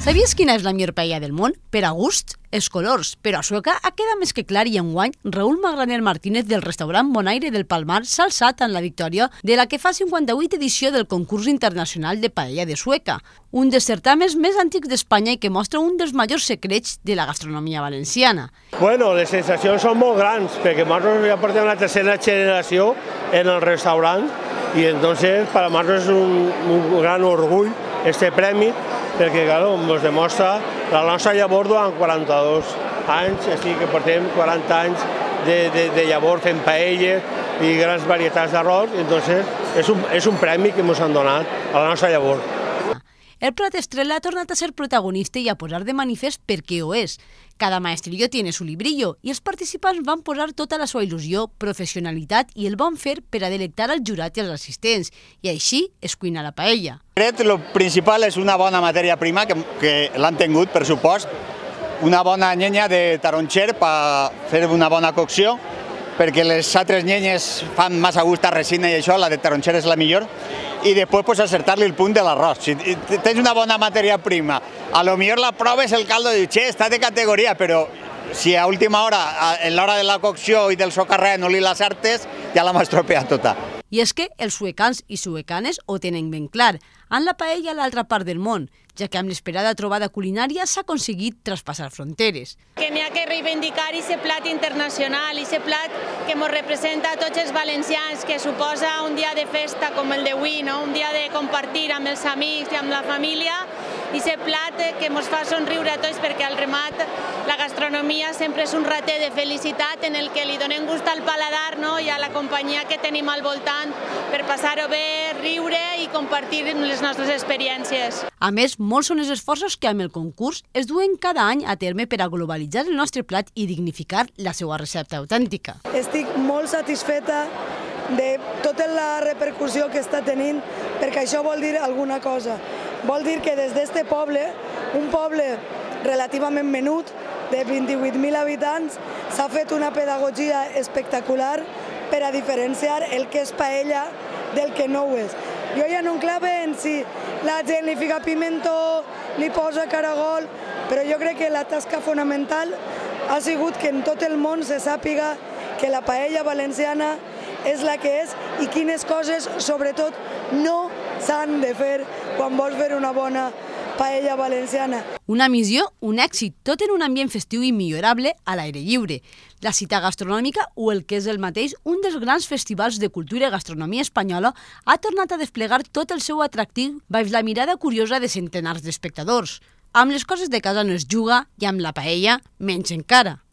Sabies quina és la millor paella del món? Per a gust, els colors, però a Sueca ha quedat més que clar i enguany Raúl Magraner Martínez del restaurant Bonaire del Palmar s'ha alçat en la victòria de la que fa 58 edició del concurs internacional de paella de Sueca, un dels certàmens més antics d'Espanya i que mostra un dels majors secrets de la gastronomia valenciana. Bueno, les sensacions són molt grans, perquè nosaltres ja portem la tercera generació en el restaurant i entonces para nosaltres és un gran orgull este premi, perquè claro, ens demostra la nostra llavor durant 42 anys, així que portem 40 anys de llavor fent paelles i grans varietats d'arròs, entonces és un premi que ens han donat a la nostra llavor. El plat estrella ha tornat a ser protagonista i a posar de manifest per què ho és. Cada maestrillo tiene su librillo i els participants van posar tota la seva il·lusió, professionalitat i el van fer per a delectar al jurat i als assistents, i així es cuina la paella. El principal és una bona matèria prima, que l'han tingut, per supost, una bona llenya de taronxer per fer una bona cocció, perquè les altres llenyes fan massa gust a resina i això, la de taronxer és la millor, i després acertar-li el punt de l'arròs. Si tens una bona matèria prima, a lo millor la proves el caldo i dius, che, està de categoria, però si a última hora, en l'hora de la cocció i del socarrer no li l'acertes, ja l'hem estropeat tota. I és que els suecans i suecanes ho tenen ben clar, han la paella a l'altra part del món, ja que amb l'esperada trobada culinària s'ha aconseguit traspassar fronteres. Que n'hi ha que reivindicar aquest plat internacional, aquest plat que ens representa a tots els valencians, que suposa un dia de festa com el d'avui, un dia de compartir amb els amics i amb la família, i aquest plat que ens fa somriure a tots, perquè al remat la gastronomia sempre és un rater de felicitat en el que li donem gust al paladar i a la companyia que tenim al voltant per passar-ho bé, riure i compartir les nostres experiències. A més, molts són els esforços que amb el concurs es duen cada any a terme per a globalitzar el nostre plat i dignificar la seva recepta autèntica. Estic molt satisfeta de tota la repercussió que està tenint, perquè això vol dir alguna cosa. Vol dir que des d'este poble, un poble relativament menut, de 28.000 habitants, s'ha fet una pedagogia espectacular per a diferenciar el que és paella del que no ho és. Jo ja no enclave en si la gent li fica pimiento, li posa caragol, però jo crec que la tasca fonamental ha sigut que en tot el món se sàpiga que la paella valenciana és la que és i quines coses, sobretot, no s'han de fer quan vols fer una bona paella valenciana. Una missió, un èxit, tot en un ambient festiu i millorable a l'aire lliure. La cita gastronòmica, o el que és el mateix, un dels grans festivals de cultura i gastronomia espanyola, ha tornat a desplegar tot el seu atractiu baix la mirada curiosa de centenars d'espectadors. Amb les coses de casa no es juga i amb la paella menys encara.